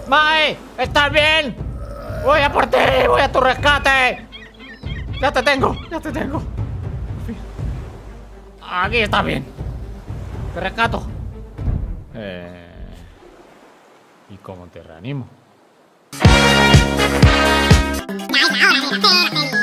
Mae, ¿estás bien? Voy a por ti, voy a tu rescate. Ya te tengo, ya te tengo. Aquí está bien. Te rescato. ¿Y cómo te reanimo? Ya es la hora de la cena,